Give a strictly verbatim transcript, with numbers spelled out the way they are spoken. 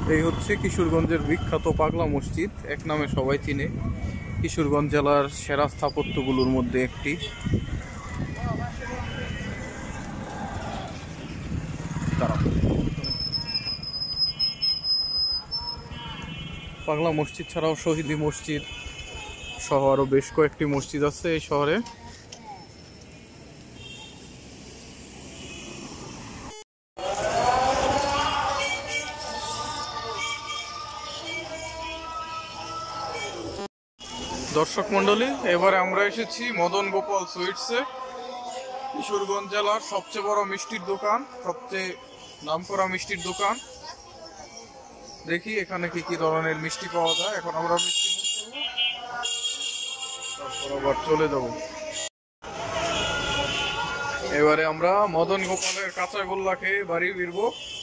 এই হচ্ছে কিশোরগঞ্জের বিখ্যাত পাগলা মসজিদ, এক নামে সবাই চিনে। কিশোরগঞ্জ জেলার সেরা স্থাপত্যগুলোর মধ্যে একটি। পাগলা মসজিদ ছাড়াও শহীদি মসজিদ সহ আরো বেশ কয়েকটি মসজিদ আছে এই শহরে। দর্শক মন্ডলী, এবারে আমরা এসেছি মদন গোপাল সুইটসে, কিশোরগঞ্জ জেলার সবচেয়ে বড় মিষ্টির দোকান, সবচেয়ে নামকরা মিষ্টির দোকান। দেখি এখানে কি কি ধরনের মিষ্টি পাওয়া যায়। এখন আমরা মিষ্টি মুখ করবো, তারপর আবার চলে যাব। এবারে আমরা মদন গোপালের কাঁচা গোল্লা খেয়ে বাড়ি ফিরবো।